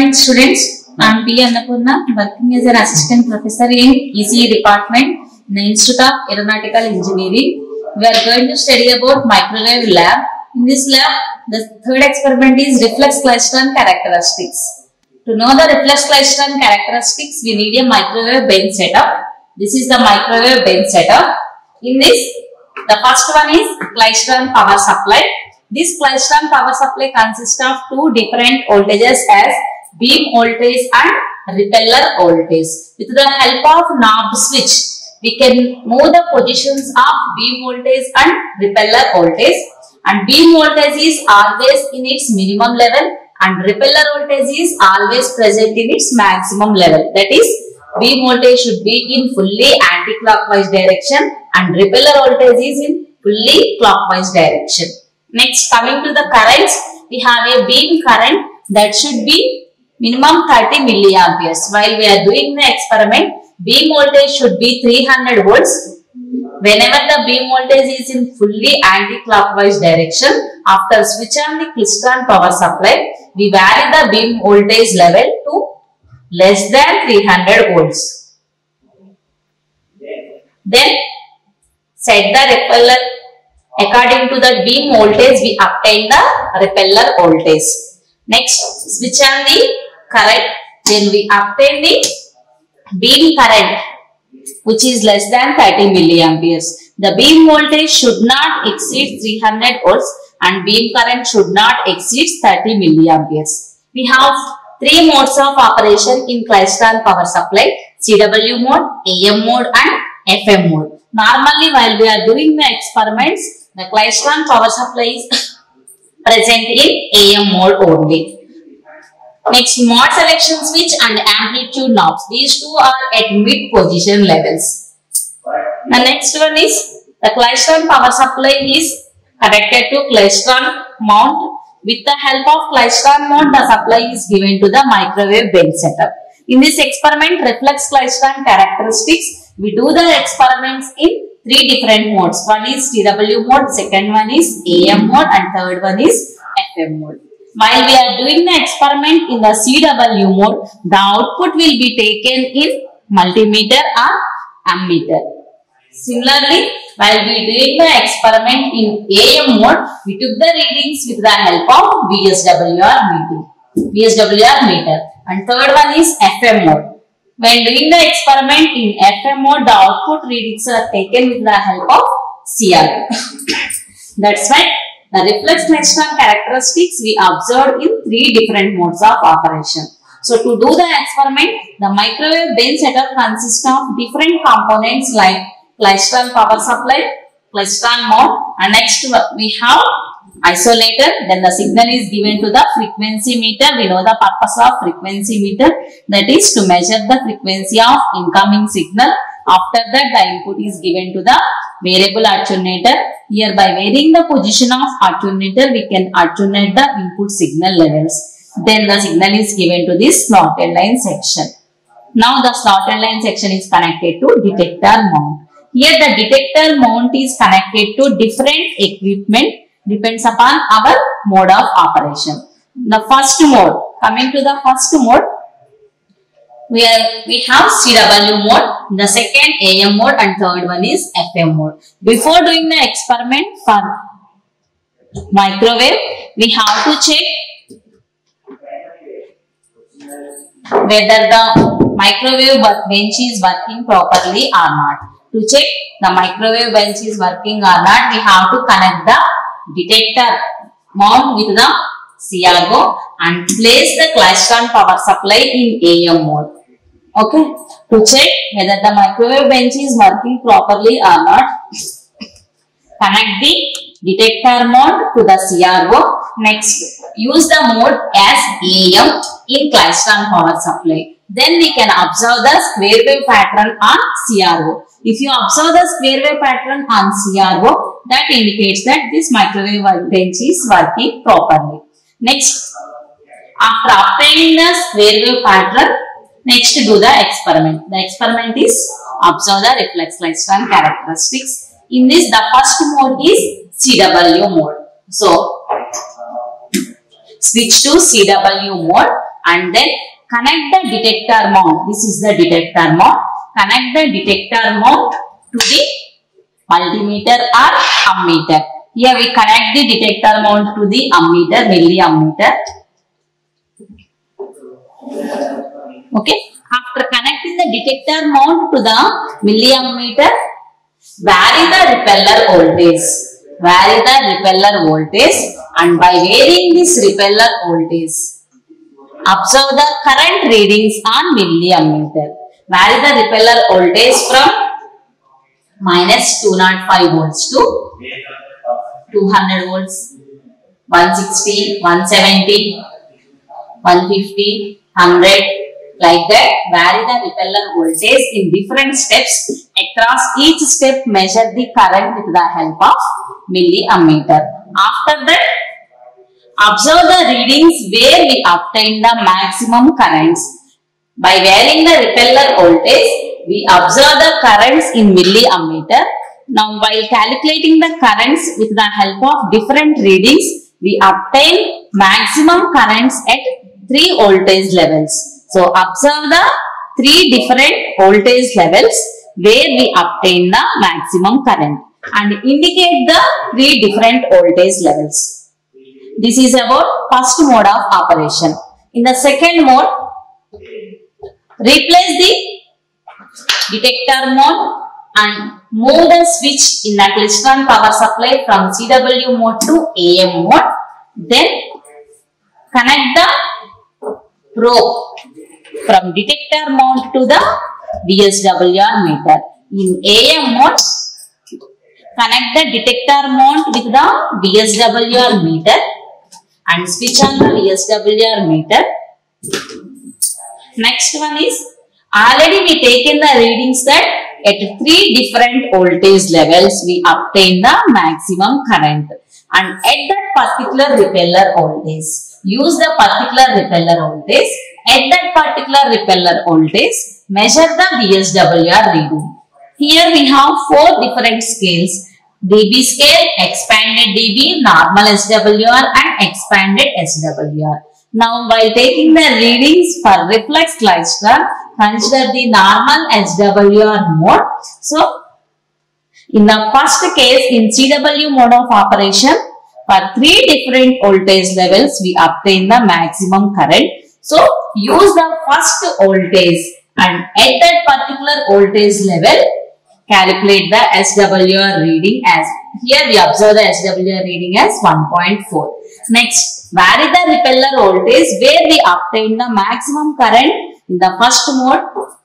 morning students. I am P. Annapurna, working as an assistant professor in ECE department in the Institute of Aeronautical Engineering. We are going to study about microwave lab. In this lab, the third experiment is reflex klystron characteristics. To know the reflex klystron characteristics, we need a microwave bench setup. This is the microwave bench setup. In this, the first one is klystron power supply. This klystron power supply consists of two different voltages as beam voltage and repeller voltage. With the help of knob switch, we can move the positions of beam voltage and repeller voltage. And beam voltage is always in its minimum level and repeller voltage is always present in its maximum level. That is, beam voltage should be in fully anti-clockwise direction and repeller voltage is in fully clockwise direction. Next, coming to the currents, we have a beam current that should be minimum 30 milliamperes. While we are doing the experiment, beam voltage should be 300 volts. Whenever the beam voltage is in fully anti-clockwise direction, after switch on the klystron power supply, we vary the beam voltage level to less than 300 volts. Then, set the repeller. According to the beam voltage, we obtain the repeller voltage. Next, switch on the current. Then we obtain the beam current, which is less than 30 milliamperes. The beam voltage should not exceed 300 volts and beam current should not exceed 30 milliamperes. We have three modes of operation in klystron power supply: CW mode, AM mode and FM mode. Normally, while we are doing the experiments, the klystron power supply is present in AM mode only. Next, mode selection switch and amplitude knobs. These two are at mid position levels. The next one is the klystron power supply is connected to klystron mount. With the help of klystron mount, the supply is given to the microwave bench setup. In this experiment, reflex klystron characteristics, we do the experiments in three different modes. One is CW mode, second one is AM mode and third one is FM mode. While we are doing the experiment in the CW mode, the output will be taken in multimeter or ammeter. Similarly, while we are doing the experiment in AM mode, we took the readings with the help of VSWR meter. And third one is FM mode. When doing the experiment in FM mode, the output readings are taken with the help of CR. That's why the reflex klystron characteristics we observed in three different modes of operation. So to do the experiment, the microwave bench setup consists of different components like klystron power supply, klystron mount, and next we have isolator. Then the signal is given to the frequency meter. We know the purpose of frequency meter, that is to measure the frequency of incoming signal. After that, the input is given to the variable attenuator. Here, by varying the position of attenuator, we can attenuate the input signal levels. Then the signal is given to this slotted line section. Now the slotted line section is connected to detector mount. Here the detector mount is connected to different equipment, depends upon our mode of operation. The first mode, coming to the first mode, we have CW mode, the second AM mode and third one is FM mode. Before doing the experiment for microwave, we have to check whether the microwave bench is working properly or not. To check the microwave bench is working or not, we have to connect the detector mount with the CRO and place the klystron power supply in AM mode. Okay, to check whether the microwave bench is working properly or not, connect the detector mode to the CRO. Next, use the mode as AM in klystron power supply. Then we can observe the square wave pattern on CRO. If you observe the square wave pattern on CRO, that indicates that this microwave bench is working properly. Next, after obtaining the square wave pattern, next do the experiment. The experiment is observe the reflex klystron characteristics. In this, the first mode is CW mode. So, switch to CW mode and then connect the detector mount. This is the detector mount. Connect the detector mount to the multimeter or ammeter. Here we connect the detector mount to the ammeter, milliammeter. Okay. After connecting the detector mount to the milliammeter, vary the repeller voltage. Vary the repeller voltage, and by varying this repeller voltage, observe the current readings on milliammeter. Vary the repeller voltage from minus 205 volts to 200 volts, 160, 170, 150, 100, like that. Vary the repeller voltage in different steps. Across each step, measure the current with the help of milliammeter. After that, observe the readings where we obtain the maximum currents. By varying the repeller voltage, we observe the currents in milliammeter. Now, while calculating the currents with the help of different readings, we obtain maximum currents at 3 voltage levels. So, observe the 3 different voltage levels where we obtain the maximum current and indicate the 3 different voltage levels. This is about first mode of operation. In the second mode, replace the detector mode and move the switch in the klystron power supply from CW mode to AM mode. Then connect the probe from detector mount to the VSWR meter. In AM mode, connect the detector mount with the VSWR meter and switch on the VSWR meter. Next one is, already we taken the readings that at 3 different voltage levels we obtain the maximum current, and at that particular repeller voltage, use the particular repeller voltage. At that particular repeller voltage, measure the VSWR reading. Here we have 4 different scales: dB scale, expanded dB, normal SWR and expanded SWR. Now, while taking the readings for reflex klystron, consider the normal SWR mode. So, in the first case, in CW mode of operation, for 3 different voltage levels, we obtain the maximum current. So, use the first voltage and at that particular voltage level, calculate the SWR reading as, here we observe the SWR reading as 1.4. Next, vary the repeller voltage where we obtain the maximum current in the first mode.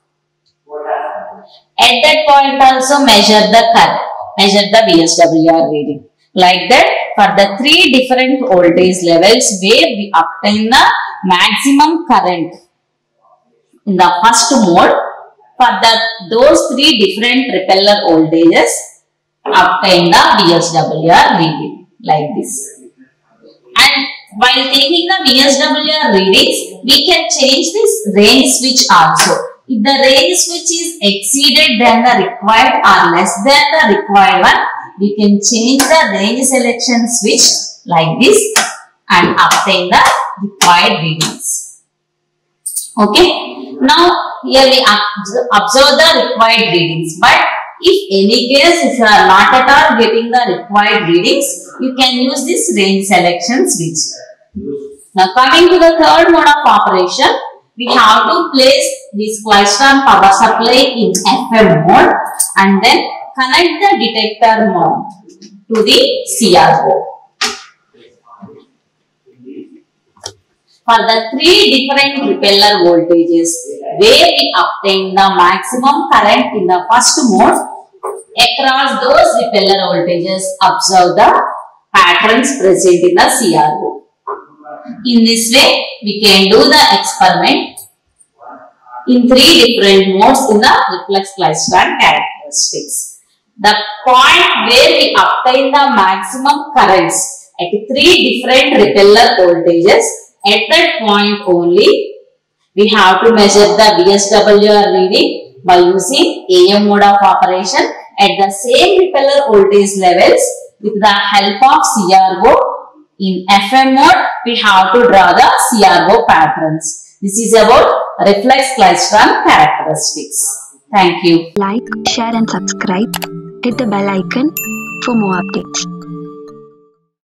At that point also measure the current, measure the VSWR reading. Like that, for the 3 different voltage levels where we obtain the maximum current in the first mode, for those 3 different repeller voltages, obtain the VSWR reading like this. And while taking the VSWR readings, we can change this range switch also. If the range switch is exceeded than the required or less than the required one, we can change the range selection switch like this and obtain the required readings. Okay. Now, here we observe the required readings. But if any case, if you are not at all getting the required readings, you can use this range selection switch. Now, coming to the third mode of operation, we have to place this klystron power supply in FM mode and then connect the detector mount to the CRO. For the 3 different repeller voltages where we obtain the maximum current in the first mode, across those repeller voltages, observe the patterns present in the CRO. In this way, we can do the experiment in 3 different modes in the reflex klystron characteristics. The point where we obtain the maximum currents at 3 different repeller voltages, at that point only, we have to measure the VSWR reading by using AM mode of operation at the same repeller voltage levels with the help of CRO. In FM mode, we have to draw the CRO patterns. This is about reflex klystron characteristics. Thank you. Like, share and subscribe. Hit the bell icon for more updates.